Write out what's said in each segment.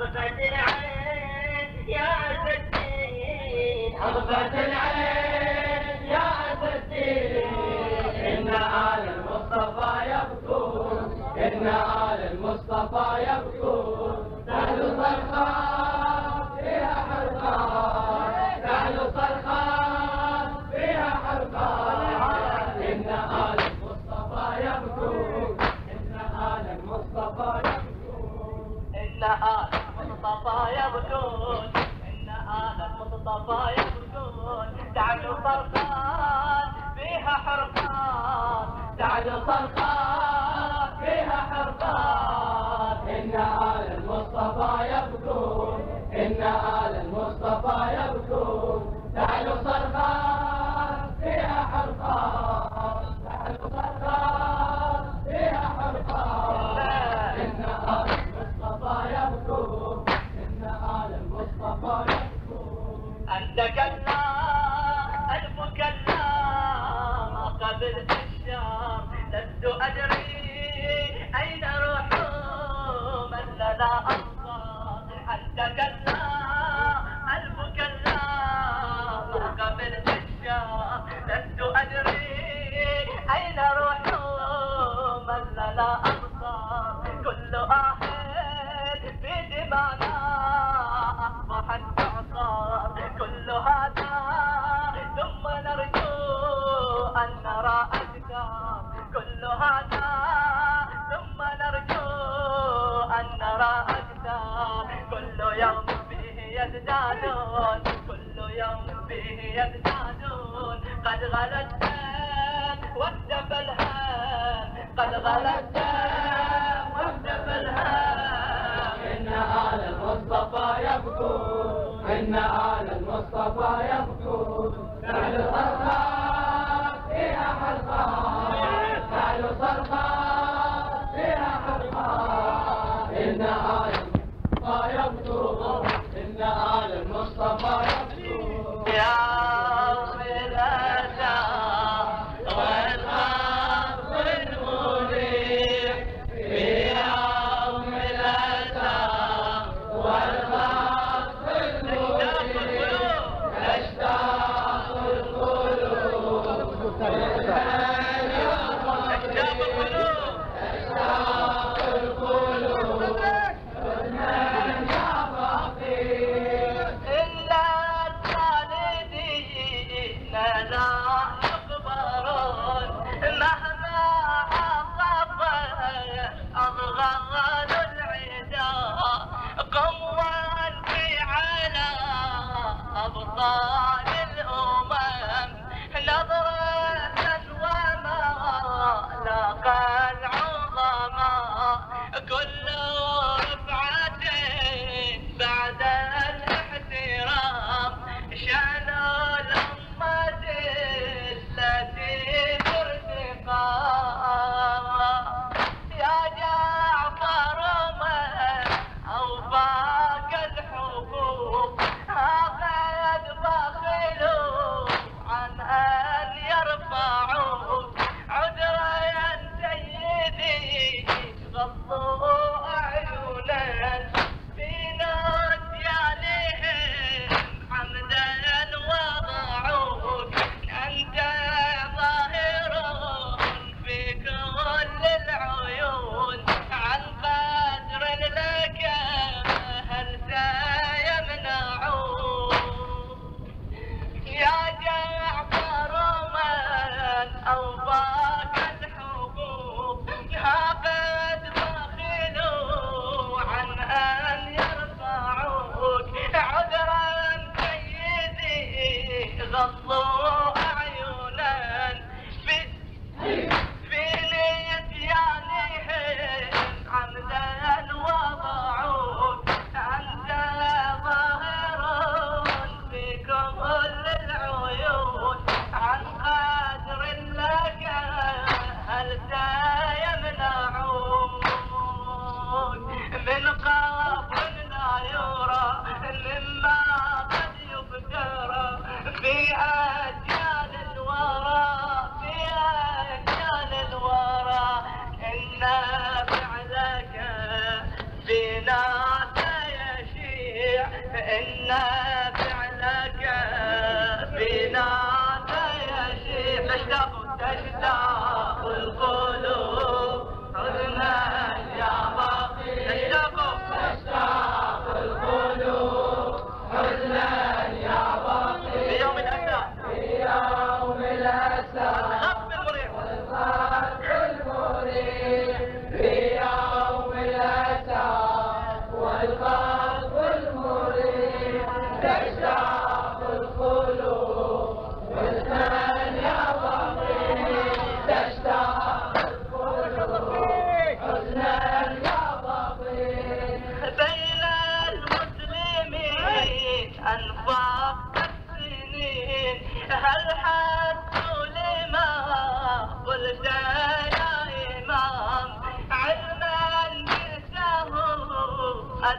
العين يا عز الدين، حربة العين يا عز الدين، إن آل المصطفى يبكون، إن آل المصطفى يبكون، تعلو صرخات فيها حرقات، تعلو صرخات فيها حرقات، إن آل المصطفى يبكون، إن آل المصطفى يبكون، إن آل المصطفى يبكون، إن آل المصطفى يبكون، تعلو صرخات فيها حرقات، تعلو صرخات فيها حرقات، إن آل المصطفى يبكون، إن آل المصطفى يبكون، تعلو صرخات فيها حرقات، تعلو صرخات فيها حرقات، إن آل المصطفى يبكون، إن آل المصطفى يبكون. أنت كلا المكلا ما قبلت الشام، لست أدري أين روح من لنا أنصار. أنت كلا المكلا ما قبلت الشام، لست أدري أين روح من لنا أنصار. كل آهل في دمانا أصبحت تعصار، كل هذا ثم نرجو أن نرى أكثر، كل هذا ثم نرجو أن نرى أكثر. كل يوم فيه يزدادون، كل يوم فيه يزدادون. قد غلى الدم واختفى الهم، قد غلى الدم واختفى الهم. إن آل المصطفى يبكون، إن آل المصطفى يبكون، تعلو صرخات فيها حرقات، تعلو صرخات فيها حرقات، إن آل المصطفى يبكون، إن آل المصطفى يبكون. يا الأسى والخط المريح في يوم الأسى والخط المريح، تشتاق القلوب لمن يرى، أكتاب القلوب تشتاق القلوب لمن يرى. إلا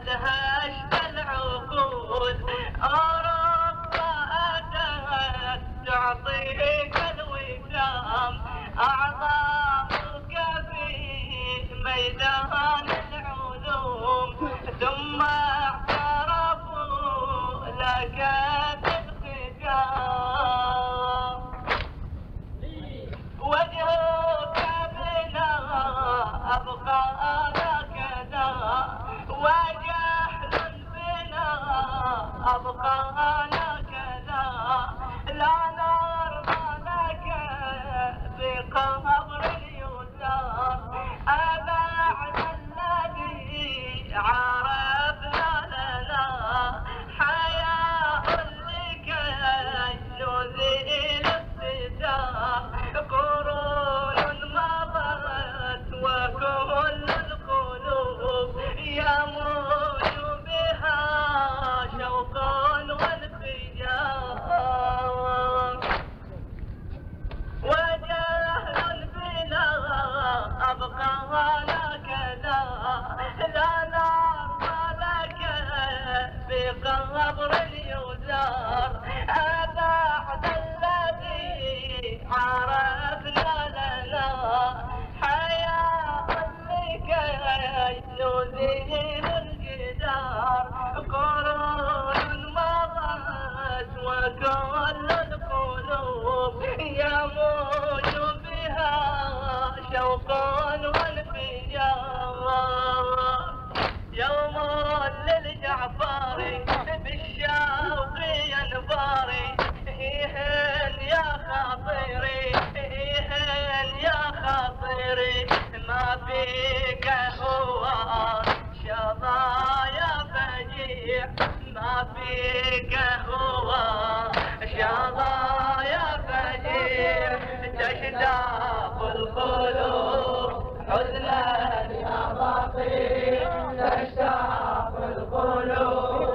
ادهشت العقول اوروبا اتت تعطيك الوسام اعظمك في ميدان العلوم ثم اعترفوا لك بالختام وجهك بنا أبقى هكذا وجهل بنا أبقى هكذا لا نرضى لك بقبر اليسار أبعد الذي عرفنا لنا حياء لكي نزيل الستار قرون مضت وكل القلوب يموج بها شوق وانفجار وجهل بنا أبقى هكذا لا نرضى لك بقبر اليسار أبعد الذي عرفنا لنا حياء لكي نزيل الجدار قرون مضت وكل القلوب يموج بها شوق وانفجار يوم للجعفاري بالشوق ينباري إيهن يا خاطري إيهن يا خاطري ما فيك هو شظايا فجيع ما فيك هو شظايا فجيع تشتاق القلوب حزنا يا باقي تشتاق القلوب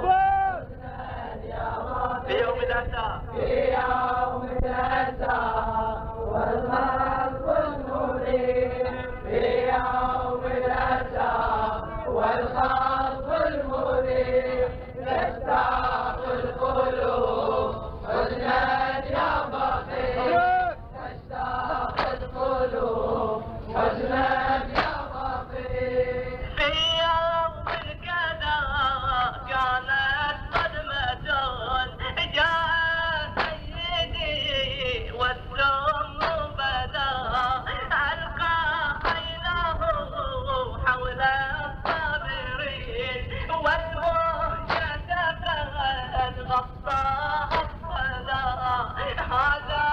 في يوم الأسى في يوم الأسى والخلق المريح في يوم الأسى والخلق المريح تشتاق القلوب حزنا يا بقيع تشتاق القلوب حزنا يا بقيع في يوم كذا كانت صدمة جاء سيدي والسم بدا ألقى عينه حول الصابرين والمهجة قد غطاها الصدى هذا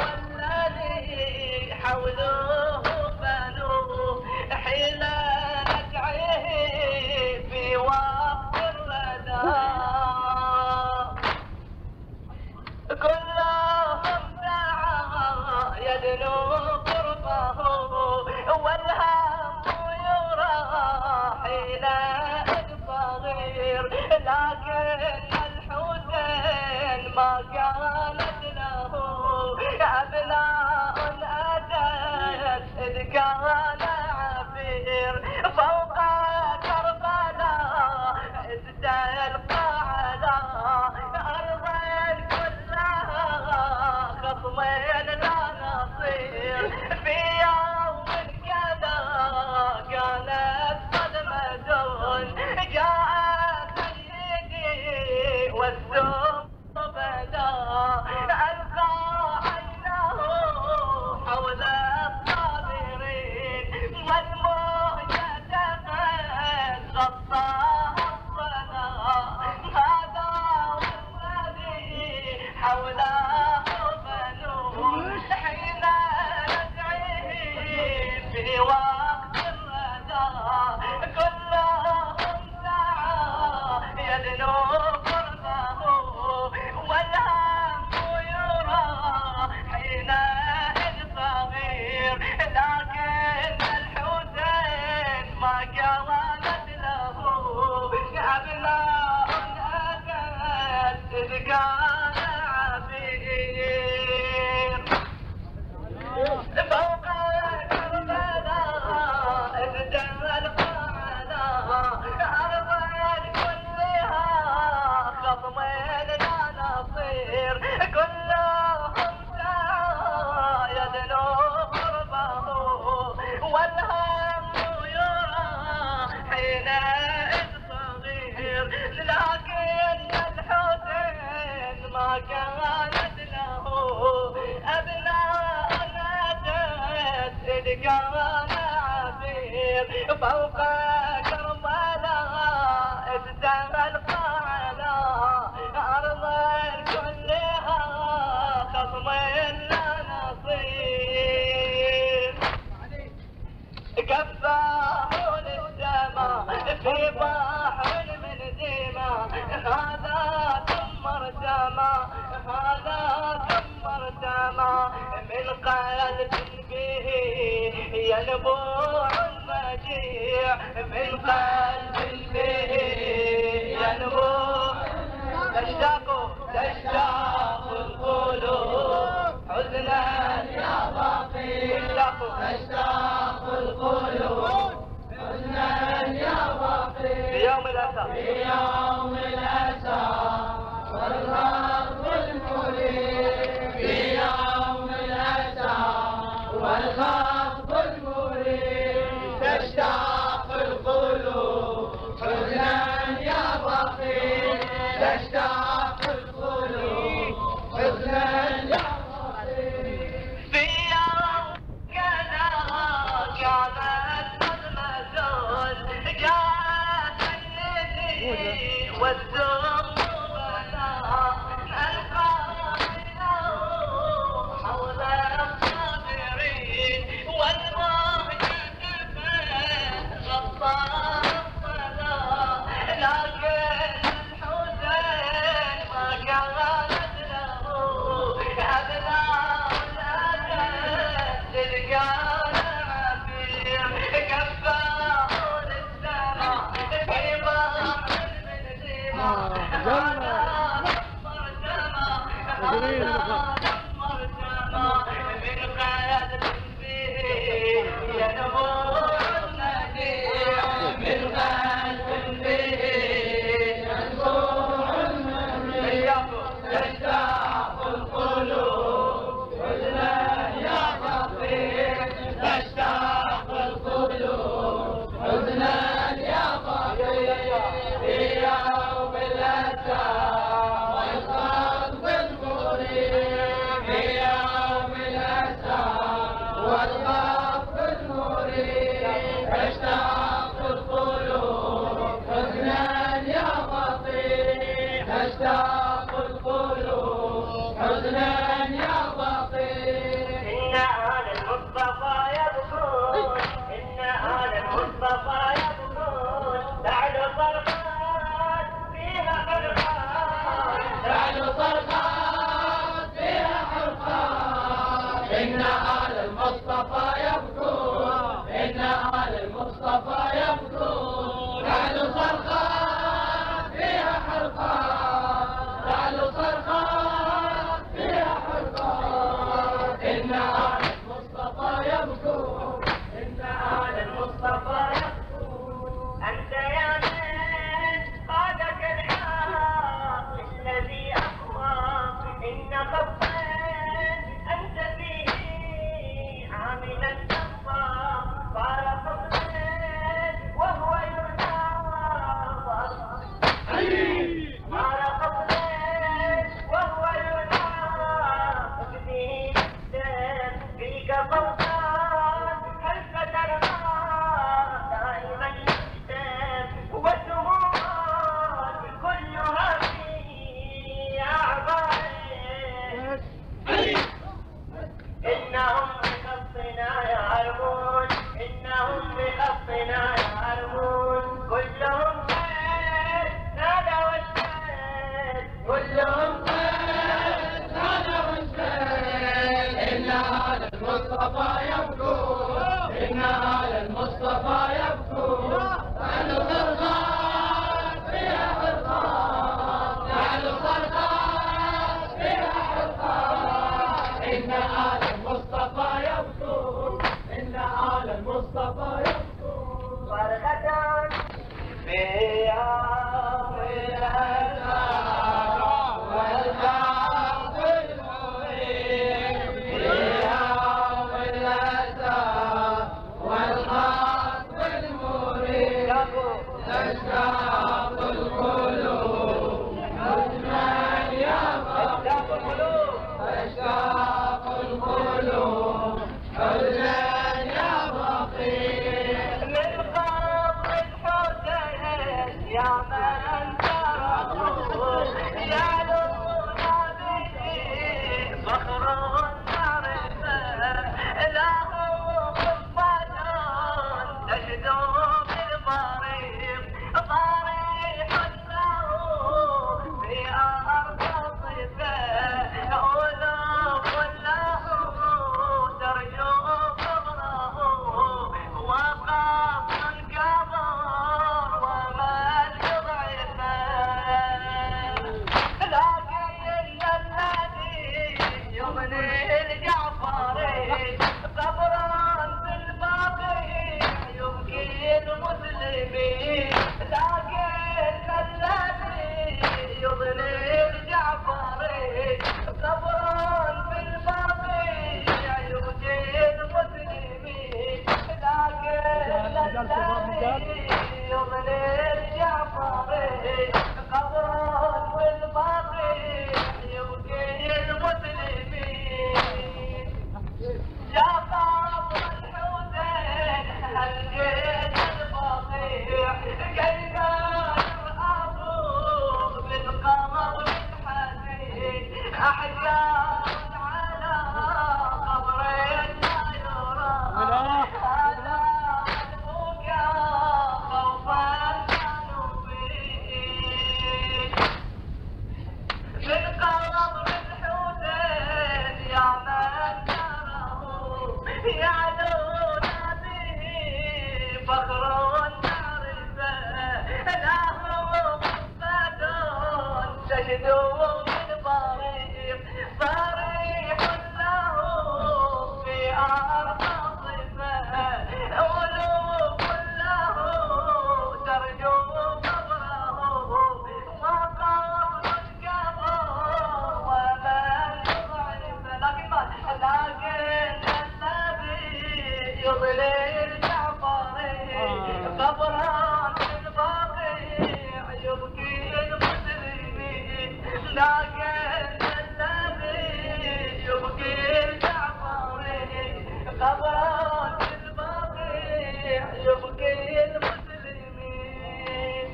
والذي حوله بنوه حين نزعه في وقت الردى كلهم دعا يدنو قربه والهم يرى حين صغير لكن الحسين ما كانت له أبناء أتت إذ كان عبير فوق كربلاء إذ تلقى على أرض كلها خصمين لا نصير في يوم كذا كانت صدمة جاء سيدي والسم بدا ألقى عينه حول الصابرين والمهجة قد غطاها الصدى هذا والذي حوله بنوه حين نزعه في وقت الردى كلهم سعى يدنو قربه والهم يرى حينئذ صغير لكن الحسين ما كانت له أبناء أتت إذ كان عبير فوق كربلاء إذ تلقى على أرض لكن الحسين ما كانت له أبناء نادت كان عبير فوق كربلاء ازدهى القلاء أرضا كلها خصم لا نصير كفاه للسماء في بحر من دماء هذا ثم ارتمى هذا ثم ارتمى من قلب به ينبوع المجيع من قلب به ينبوع تشتاق القلوب حزنا يا باقي تشتاق القلوب حزنا يا باقي في يوم الأسى والخطب المريب في يوم الأسى والخطب المريب تشتاق القلوب حزنا يا باقي تشتاق القلوب حزنا يا باقي في يوم كانت نظمة يا سيدي والزم بنا نلقى حول الصابرين والمهجة غطى الصلاة لكن الحسين ما كانت له أبناء نادت للقان عبير كفاه للسماء في بحر من دماء هذا مرتمى من قلب به ينبوع المجيع من قلب به ينبوع المجيع تشتاق القلوب حزنا يا باقي تشتاق القلوب حزنا يا باقي في يوم الأسى والخطب المريب في يوم الأسى والخطب المريب تشتاق القلوب حزنا يا باقي تشتاق القلوب حزنا يا باقي إن آل المصطفى يبكون إن آل المصطفى يبكون تعلو صرخات فيها حرقات تعلو صرخات فيها حرقات إن آل المصطفى يبكون إن آل المصطفى يبكون تعلو صرخات فيها حرقات تعلو صرخات فيها حرقات إن آل المصطفى يبكون إن آل المصطفى يبكون أنت يا من قادك الحق الذي أقوى إن خطا أنت فيه عاملا تقوى صار خطا تجدو بالبريق صريح له في أرض صفه قلوب له ترجو قبره وقبر القبر ومن يضعف لكن النبي يضلل جعفري قبرا من باقي يبكي المسلمين لكن النبي يبكي جعفري قبرا من باقي يبكي المسلمين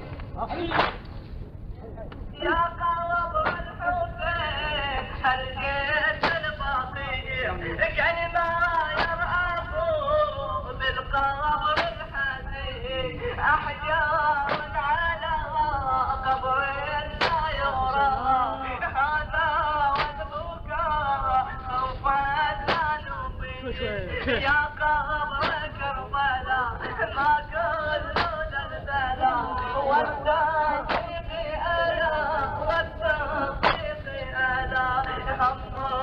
يا قبر الحسين هل جئت البقيع كلمة يرأف بالقبر الحزين أحجار على قبر لا يرى هذا والبكاء خوفا لا نبي يا قبر كربلاء ما كل زلزلا والتصديق ألا والتصديق ألا هم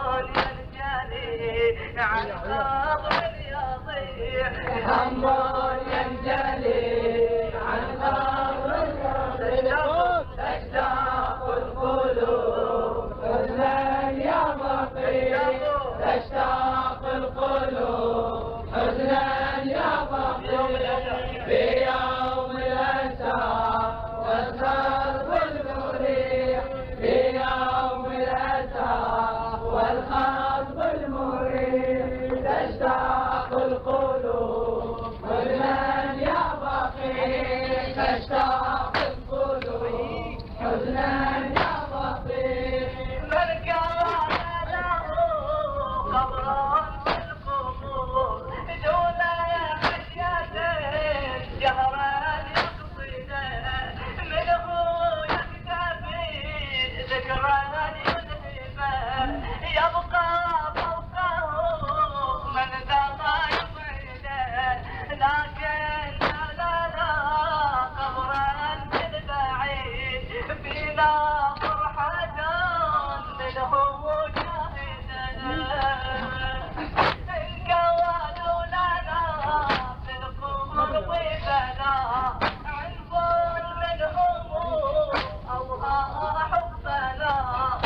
ينجلي عن قبر يضيع هم ينجلي عن قبر تشتاق القلوب حزنا يا بقيع تشتاق القلوب حزنا يا بقيع في يوم الأسى والخلق المريح في يوم الأسى والخلق المريح تشتاق القلوب حزنا يا بقيع تشتاق القلوب حزنا يا بقيع من كان له قبر في القبور دون خشية جهرا يقصده منه يكتفي ذكرا يذهبه يبقى فوقه من ذا ما يبعده لكن لا قبرا بالبعيد فينا فرحة منه جاهدا إن كانوا لنا في القبر ضيفنا عنف منهم أوها حبنا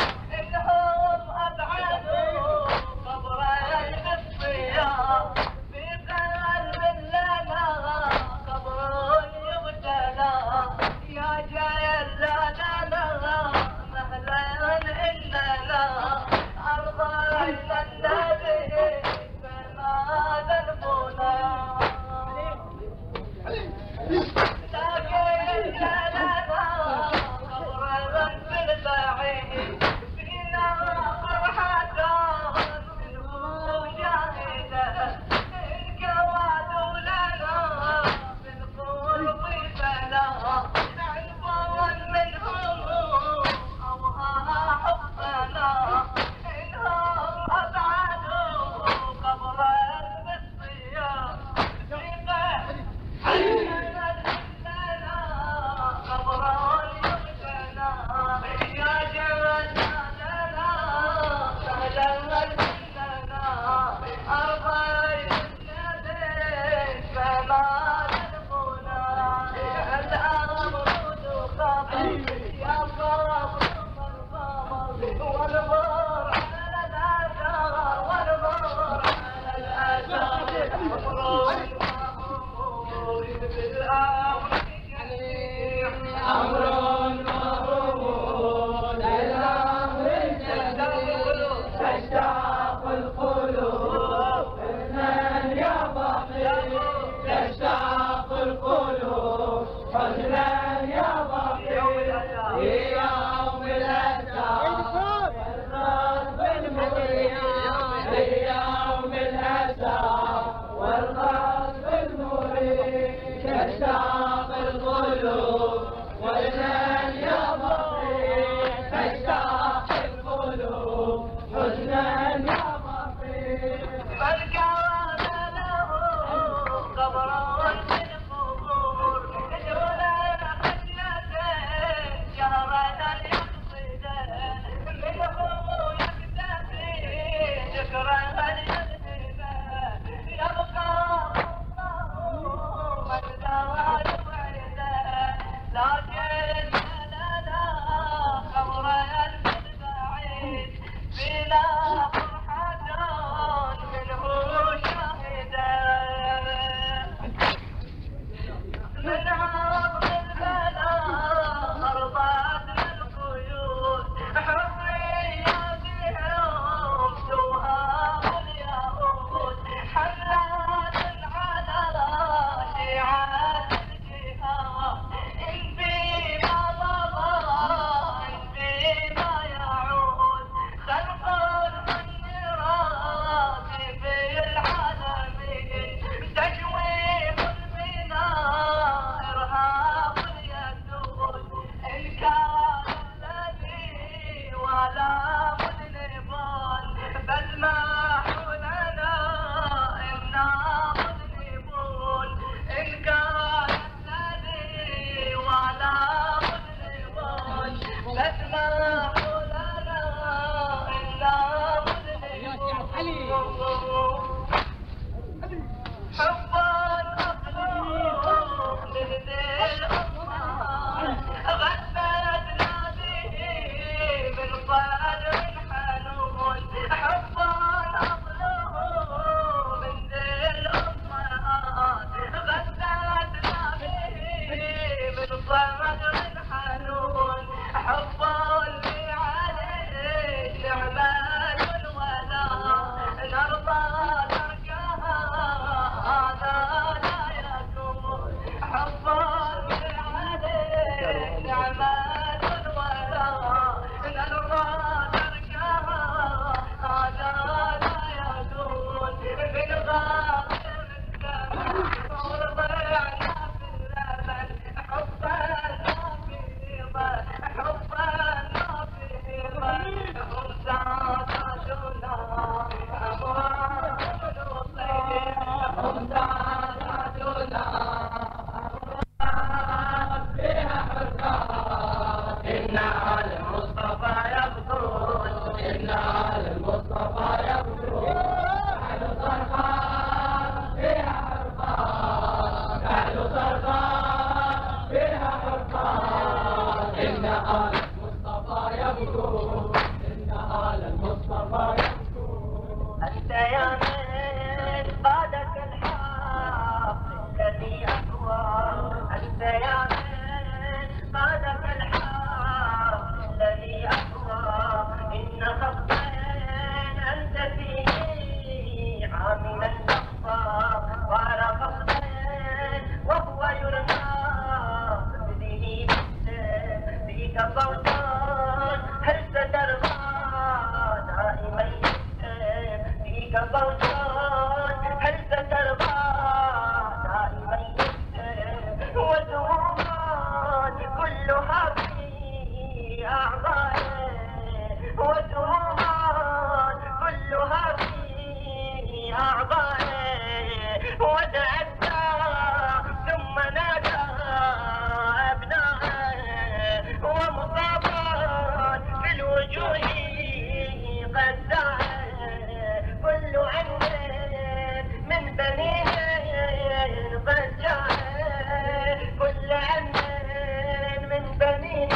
آل المصطفى يبكون، إن آل المصطفى يبكون. أنت يا من قادك الحق الذي أقوى، أنت يا من قادك الحق الذي أقوى، إن خطا أنت فيه عامل الأخطاء، قال خطا وهو يرمى به فيك صوت هل سترضى دائما فيك صوت هل سترضى دائما وسهوما كلها في أعضائي، وسهوما كلها في أعضائي، وتعدى ثم نادى أبنائي، ومصابا في الوجوه قد دعا كل عين من بنين قد جاء، كل عين من بنين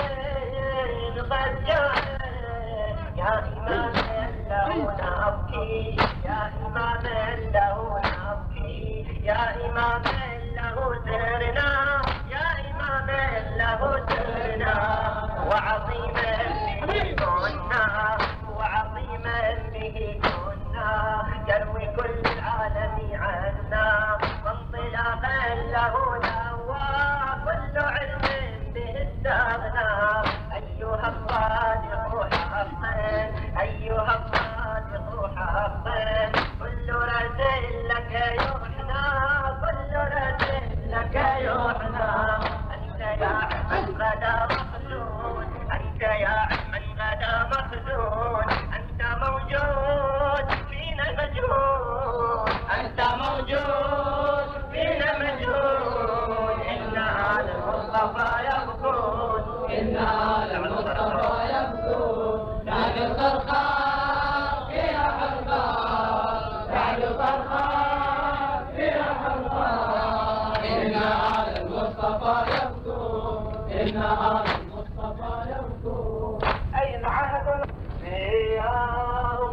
قد جاء. يا إمام له نبكي، يا إمام له نبكي، يا إمام له سرنا، يا إمام له سرنا، وعظيما به كنا، وعظيما به كنا، يروي كل العالم عنا، وانطلاقا له نوى كل علم به استغنى. أيها الصادق حقا، أيها الصادق حقا، كل رجل لك يحنى، كل رجل لك يحنى. أنت يا من غدا مخزون، أنت يا من غدا مخزون، أنت موجود فينا مجهول، أنت موجود فينا مجهول. إن آل المصطفى يبكون، إن آل المصطفى يبكون. بعد الصرخة فيها حرقة، بعد الصرخة فيها حرقة. إن آل المصطفى يبكون، إن آل المصطفى يبكون. أين عهد في يوم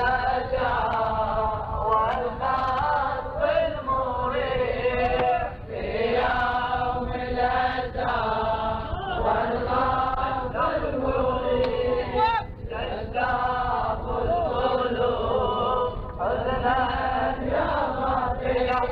الأشعار والخط المريح، في يوم الأشعار والخط المريح، تشتاق القلوب حزنا يا رفيع،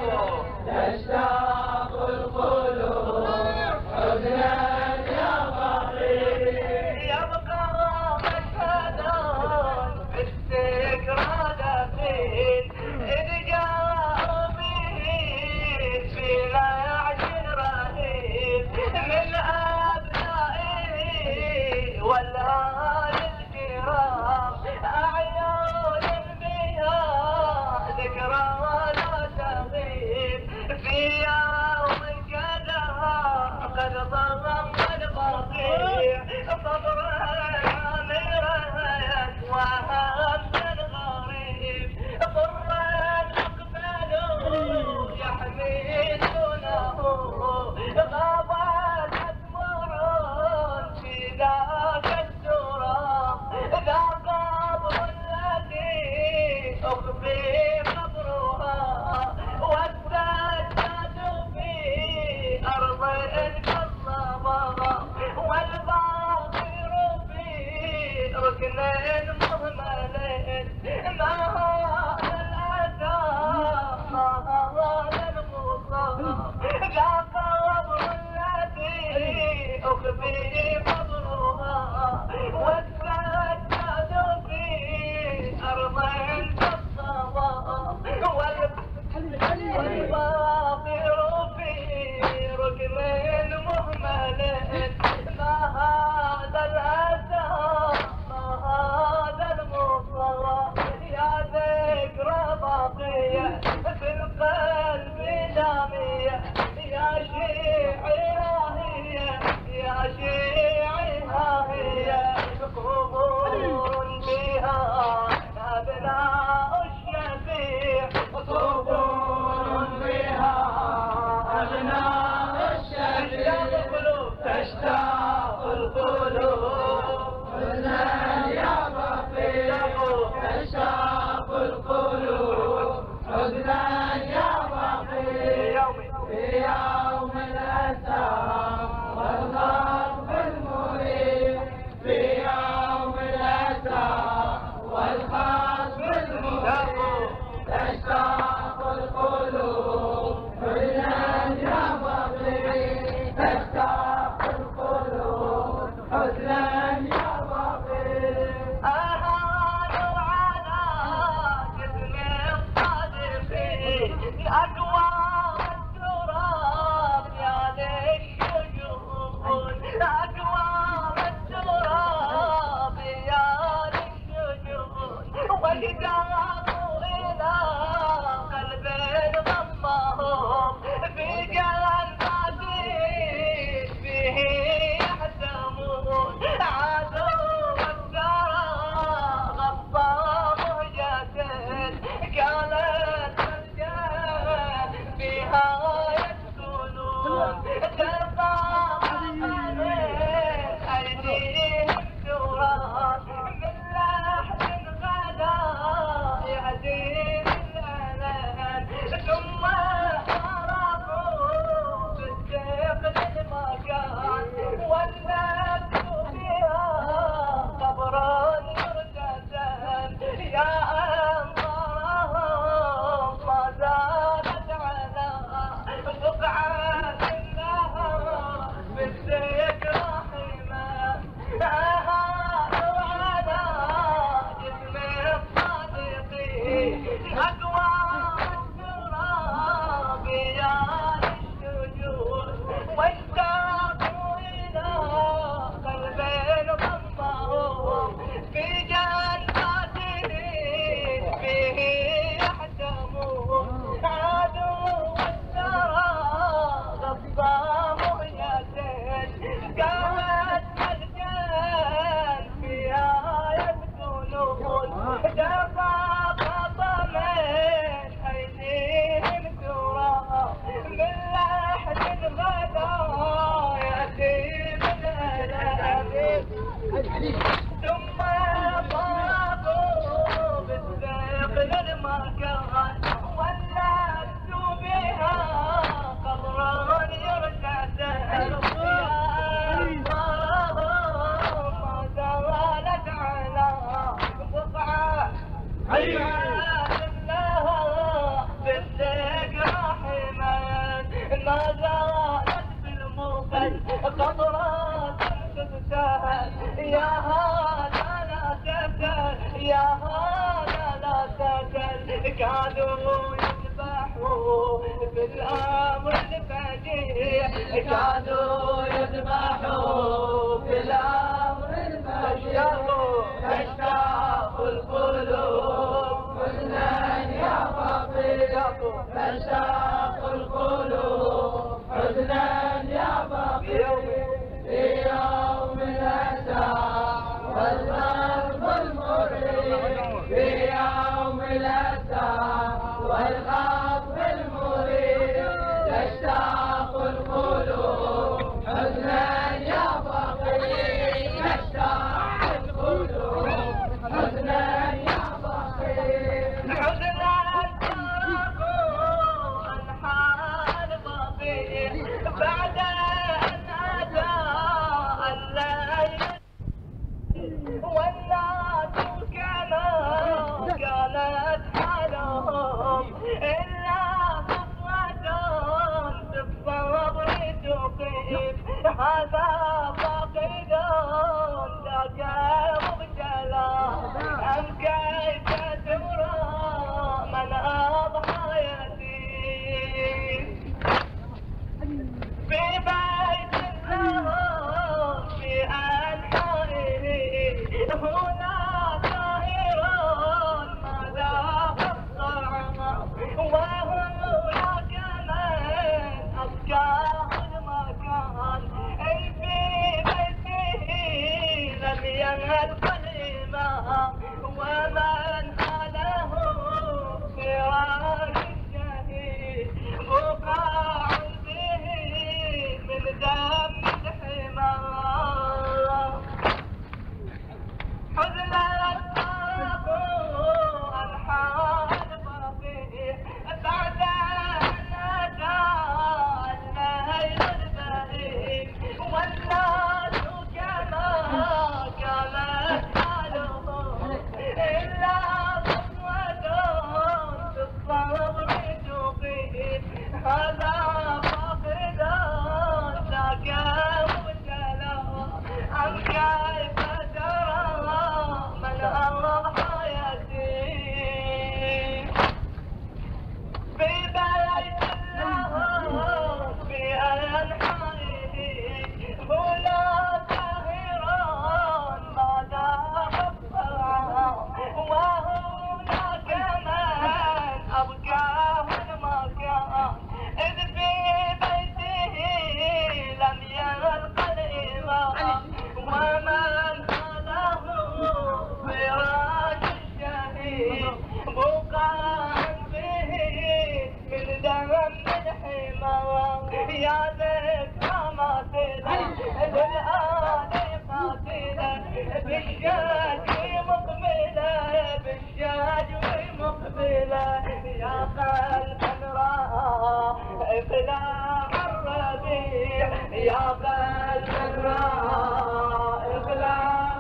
تشتاق القلوب حزنا يا رفيع. يبقى مشهدا في الذكرى دفين، إذ جاء به فينا يعشر رهيب من أبنائه والآل الكرام، أعيان بها ذكرى لا تغيب. في يوم كذا قد ضم البقيع، صبرا عامرا وهم الغريب، ضرا أقبلوا يحملونه، غابت أسمع في ذاك التراب، ذا قبر التي أخفي قبرها، والسجاد في أرض كالصبا، والباقر في ركن مهمل. ما هذا الأذى، ما هذا المصاب، ذا قبر التي أخفي قبرها، والسجاد في أرض كالصبا، والباقر في ركن مهمل. ما هذا الأسى، ما هذا المصاب، يا ذا ثم طافوا بالسيف للمكان ولبت بها قبرا يرتسل ما زالت على بقعة لها بالذكر حمد ما زالت بالمقل قبرا تبتهل يا هذا لا تبتل يا هذا لا تبتل كانوا يذبحوا بالامر الفجيع كانوا يذبحوا بالامر الفجيع تشتاق القلوب حزنا يا فقير تشتاق القلوب حزنا يا فقير في يوم الأسى والقلب المريب في يوم الأسى والقلب المريب تشتاق القلوب حزنا يا فقير تشتاق القلوب حزنا يا فقير حزنا تركوا أنحاء البطيء بعد والناس كانت حالهم إلا خطوة بالصبر تقيم هذا فاقد ذاك مبتلى أم كيف تمرى من أضحى يتيم في بيت الله في أنحائه هنا طاهر ما ذاق الطعام وهناك من أبكاه المكان أي في بيته لم ينهل قليما ومن حاله فراش الشهيد بقاع به من دم الحمار حزنا تركوا أنحاء البقيع بعد أن أتى الليل البهيم والناس كما كانت حالهم إلا خطوة بالصبر تقيم هذا فاقد ذاك مبتلى أم كيف ترى من أضحى يتيم في بيت الله في أنحائه هنا طاهران ما ذاق الطعام وهناك من أبكاه المكان إذ في بيته لم يلق الإمام ومن خله فراش الشهيد بقاء به من دم الحمار يا ذكرى ماثلة للآن قاتلة بالشاج مقبلة بالشاج مقبلة يا قلبا راى إقلاع الربيع يا قلبا راى إقلاع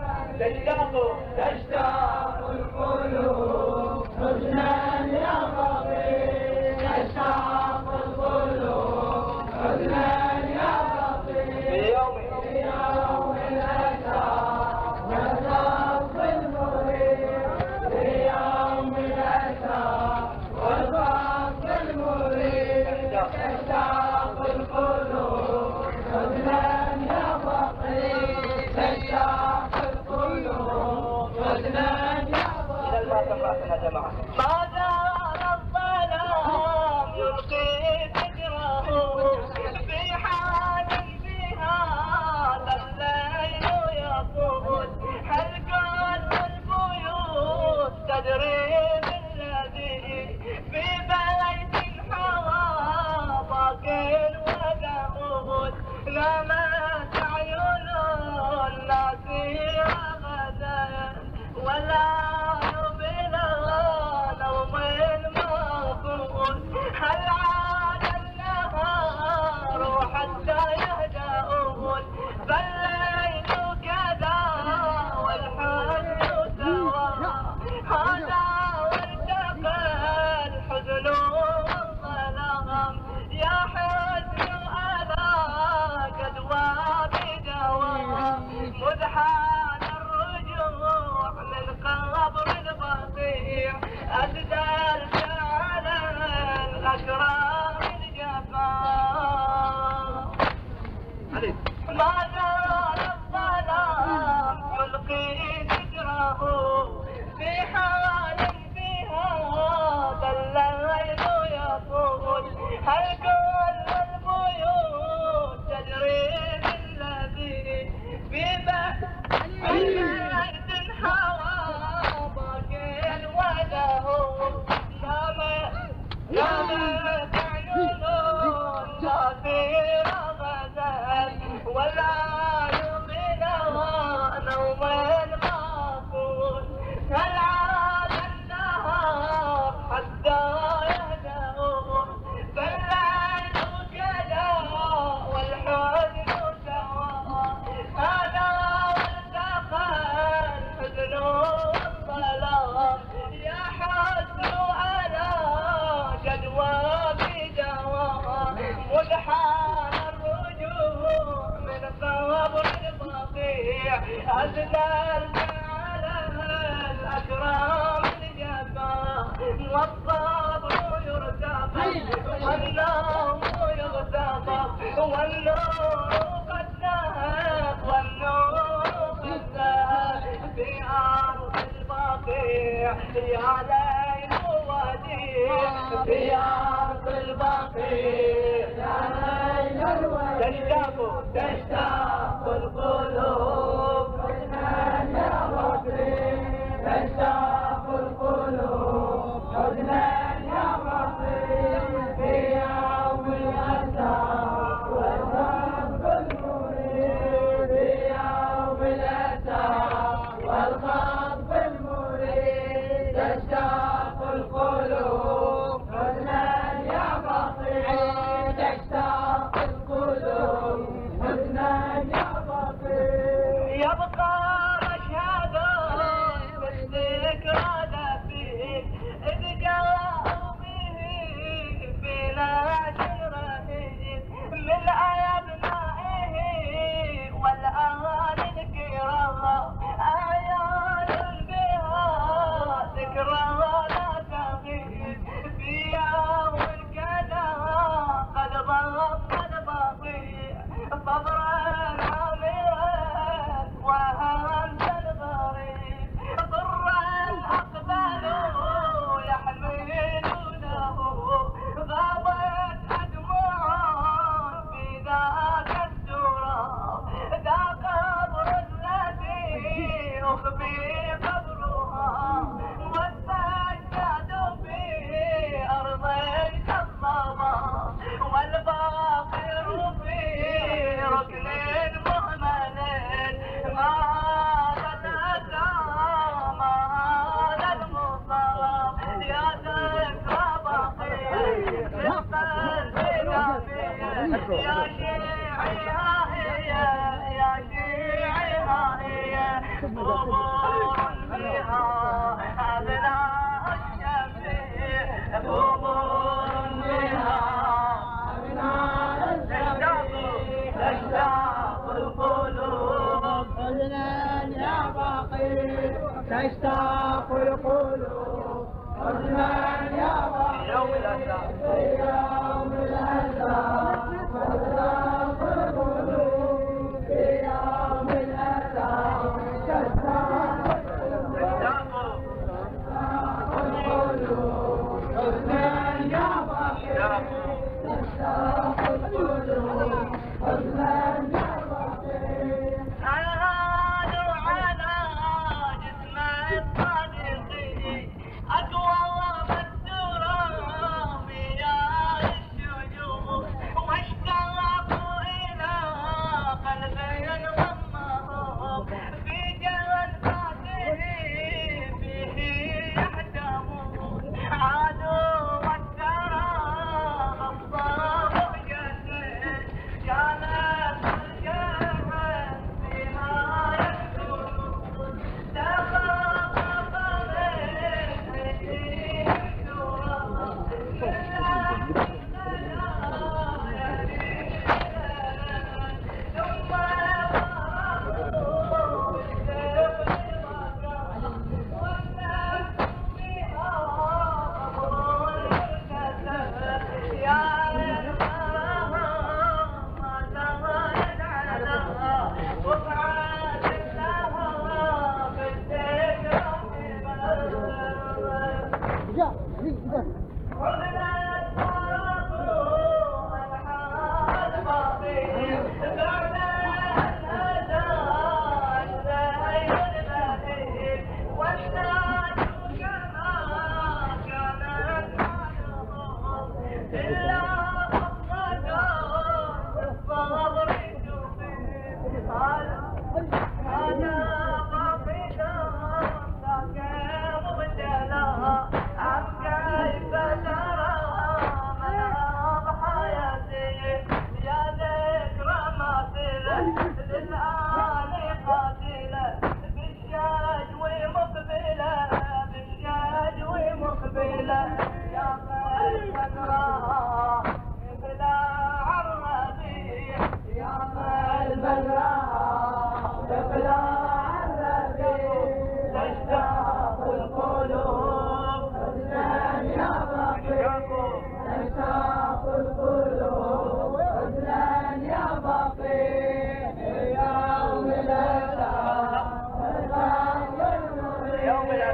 تشتاق القلوب حزنا يا فقير تشتاق القلوب حزنا يا فقير في يوم الأسى والقلب المريب في يوم الأسى والقلب المريب تشتاق القلوب حزنا يا فقير تشتاق القلوب حزنا يا فقير. إلى المعتمة يا جماعة. أزلل على الأكرام الجفا والصبر يرتقى والنوم يغتقى والنور قد نهب والنور قد نهب في أرض البقيع يا ليل وديع في أرض البقيع يا ليل الوديع تشتاق القلوب حزنا يا رفيق تشتاق القلوب حزنا يا رفيق في يوم الأسى والخطب المريد في يوم الأسى والخطب المريد تشتاق القلوب حزنا يا رفيق تشتاق القلوب حزنا يا رفيق يبقى مشهد بالذكرى فيك إذ جاءوا به في ناشر رهيب من أبنائه والأهل الكرام أعيان بها ذكرى لا تغيب في يوم كذا قد ضاق البقيع صبرا عامرا وهمت الغريب ضرا أقبلوا يحملونه غابت أدمع في ذاك التراب ذا قبر الذي أخفي قبرها والسجاد في أرض كالظما والباقر في ركن مهمل ماذا تأتى ماذا المصاب يا ذكرى بقية بالقلب كافية يا شيعي ها هي يا شيعي ها هي قبور فيها أبناء الشفيع قبور فيها أبناء الشفيع تشتاق القلوب حزنا يا بقيع تشتاق القلوب حزنا يا بقيع يوم الأسى يوم الأسى تشتاق القلوب في يوم الأسى تشتاق القلوب حزنا يا بقيع تشتاق القلوب حزنا يا بقيع أنهار على جسم الصديق أقوى بالتراب مياه الشجوع واشتاقوا إلى قلبي ضمه في جلساته فيه يحتمون عادوا والترى الصاب جسد كانت الجهل فيما يكتبون تخاف من I'm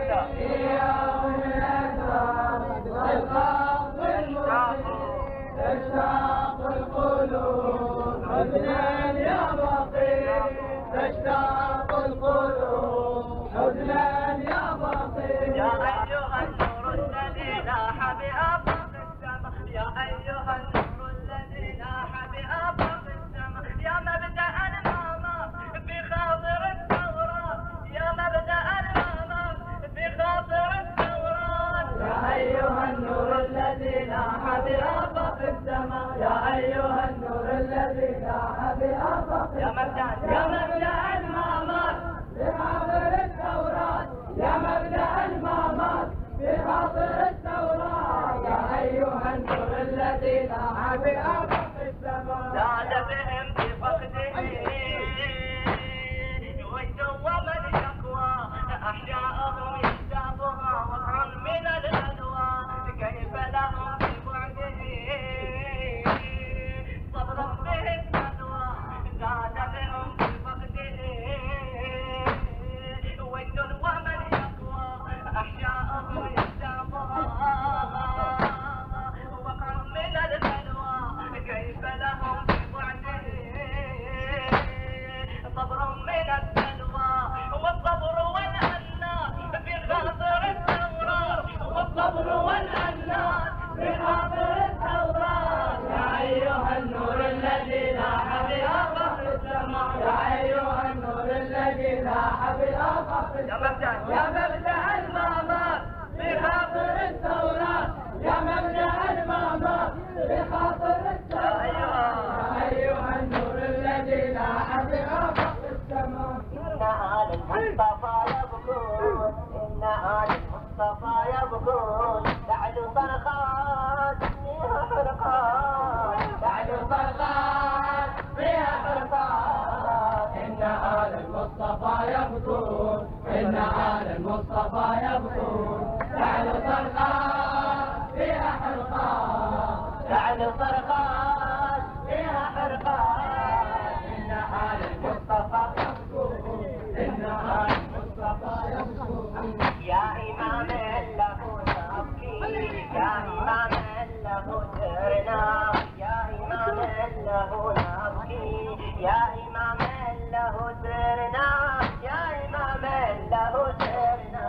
يوم الأسرار والخاف تشتاق القلوب حزنا يا بقي تشتاق القلوب حزنا يا بقي يا أيها النور الذي لاح بآفاق السماء يا أيها النور الذي لاح بآفاق السماء يا مبدأ الماما بخاطر الثورات يا مبدأ الماما بخاطر الثورات يا أيها النور الذي لاح بآفاق السماء يا أيها النور الذي لاح بآفاق يا مبدأ المامات بخاطر الثورات يا مبدأ المامات بخاطر الثورات يا أيها النور الذي لاح بآفاق السماء زاد بهم بفقده ويسوى من يقوى أحياءهم يشتاقها وقعا من البلوى كيف لهم ببعده صبرا به السلوى زاد بهم بفقده ويسوى من يقوى أحياءهم يشتاقها وقعا من البلوى كيف لهم ببعده صبر من السلوى والصبر والأنات بخاطر الثورات والصبر والأنات بخاطر الثورات يا أيها النور الذي لاح بآفاق السماء يا أيها النور الذي لاح بآفاق السماء يا مبدأ المامات بخاطر الثورات يا مبدأ المامات بخاطر الثورات يا أيها النور الذي لاح بآفاق السماء إن آل المصطفى يبكون إن آل المصطفى يبكون تعلو صرخات فيها حرقات تعلو صرخات فيها حرقات إن آل المصطفى يبكون إن آل المصطفى يبكون تعلو صرخات فيها حرقات تعلو صرخات فيها حرقات إن آل المصطفى يبكون إن آل المصطفى يبكون يا إمام له نبكي يا إمام له سرنا يا إمام له نبكي يا إمام له سرنا يا إمام له سرنا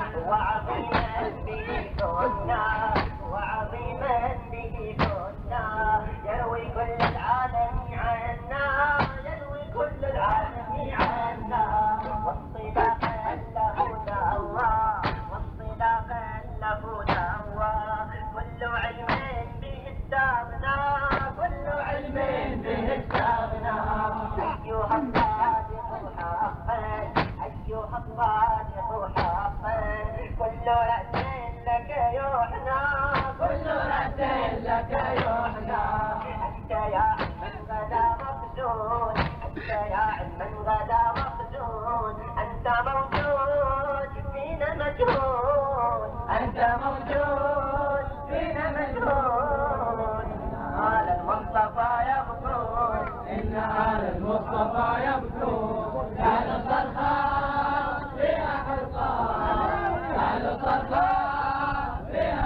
وعظيما به كنا وعظيما به كنا يروي كل العالم عنا يروي كل العالم عنا واصطلاحا له دعوى واصطلاحا له دعوى كل علم به استغنى كل علم به استغنى أيها الصادق حقا أيها الصادق حقا كل رأس لك يحنى كل رأس لك يحنى أنت يا من غدا مخزون أنت يا من غدا مخزون أنت موجود فينا مجهول أنت موجود فينا مجهول على المصطفى يبكون إن آل المصطفى يبكون تعالوا صرخات فيها حرقات تعالوا صرخات فيها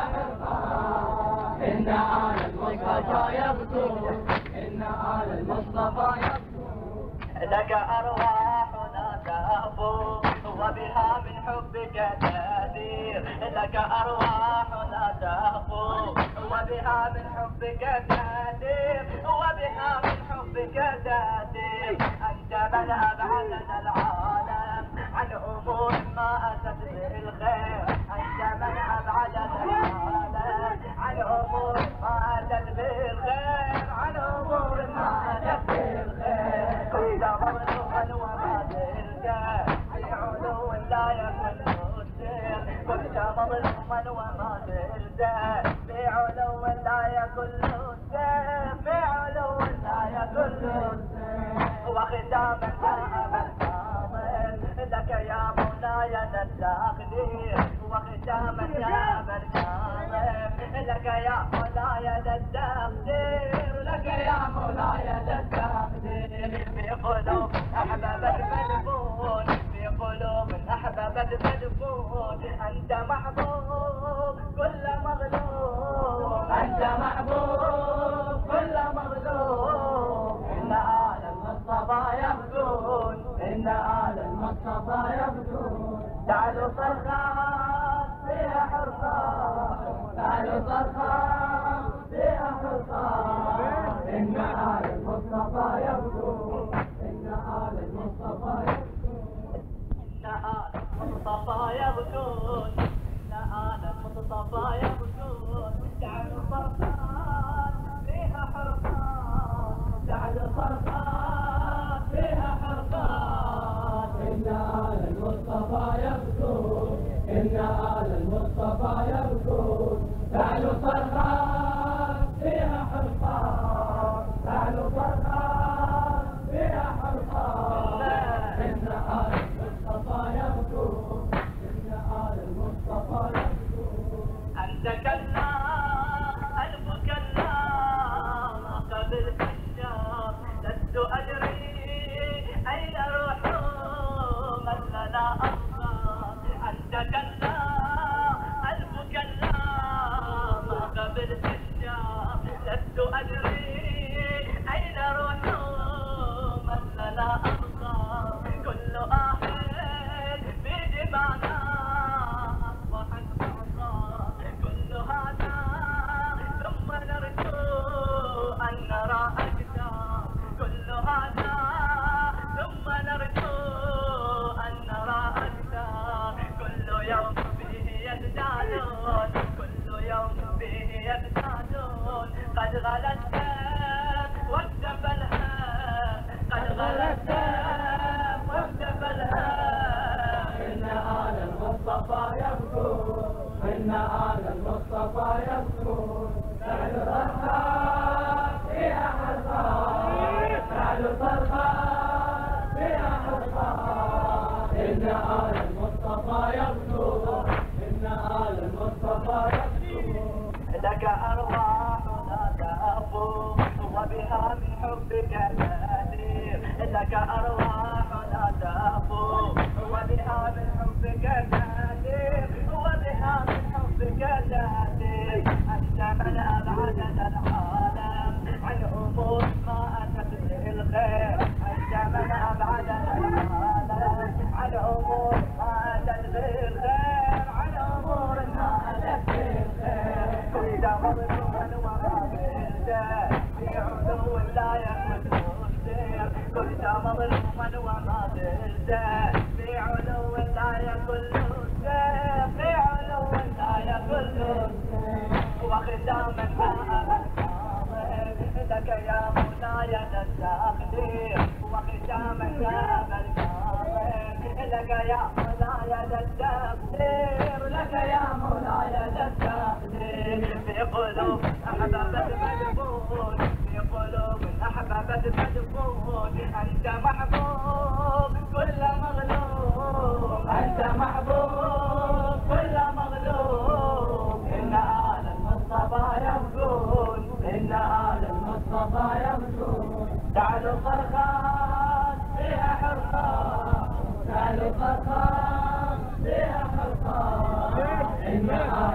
حرقات إن آل المصطفى يبكون إن آل المصطفى يبكون لك أرواح لا تهفو وبها من حبك تأثير لك أرواح لا تهفو وبها من حبك تأثير وبها من حبك تأثير أنت من أبعدنا العالم عن أمور ما أتت بالخير أنت من أبعدنا العالم عن أمور ما أتت بالخير عن أمور ما أتت بالخير كنت مظلوما وما تلقى العلو لا يكون السير كنت مظلوما وما تلقى بعلو لا يكون السير بعلو لا يكون السير وختاما أبا الفاضل لك يا مولاي ذا التقدير وختاما يا أبا الفاضل لك يا مولاي ذا التقدير لك يا مولاي ذا التقدير في قلوب أحبابك مدفون في قلوب أحبابك مدفون تعالوا صرخات فيها حرصان، تعالوا صرخات فيها حرصان، إن آل المصطفى يبكون، إن آل المصطفى يبكون، إن آل المصطفى يبكون، إن آل المصطفى يبكون. تعالوا صرخات فيها حرصان، تعالوا صرخات فيها حرصان، إن آل المصطفى يبكون، إن آل المصطفى يبكون. تعالوا صرخات فيها حرصان، تعالوا صرخات فيها حرصان، إن آل المصطفى يبكون، إن آل المصطفى يبكون. أنت كلام ألف كلام قبلت الشام، لست أدري أين روح من لنا أصاب. أنت كلام ألف كلام قبلت الشام، لست أدري أين روح من لنا أصاب. كل آخر في دمانا أصبحت معصاب، كل هذا ثم نرجو أن نرى أجسام، كل هذا ثم نرجو أن نرى أجسام. كل يوم فيه يزدادون، كل يوم فيه يزدادون. قد غلا الدم واكتفى الهم، قد غلا الدم واكتفى الهم. إن آل المصطفى يبكون، إن آل المصطفى يبكون. تعالوا صرخات فيها حرصان، تعالوا صرخات فيها حرصان، إن آل المصطفى يبكون، إن آل المصطفى يبكون. لك أرواح لا تهفو وبها من حبك كثير، لك أرواح لا تهفو وبها من حبك كثير، وبها من حبك كثير. أنت من أبعدنا العالم عن أمور ما أتت به الخير، أنت من أبعدنا العالم عن أمور ما أتت به الخير، عن أمور ما أتت به الخير. كنت مظلوما وما بلده في علو لا يكون مصير، كنت مظلوما وما بلده في علو لا يكون مصير، في علو لا يكون مصير. وختاما ما أبد لك يا مولاي ذا التقدير، وختاما ما أبد لك يا مولاي ذا التقدير، لك يا مولاي ذا التقدير. في قلوب أحببت مدفون، في قلوب أحببت مدفون. أنت محبوب كل مغلوب، أنت محبوب كل مغلوب. إن آل المصطفى يبكون، إن آل المصطفى يبكون. تعالوا صرخات فيها حرصان، تعالوا صرخات فيها حرصان، إن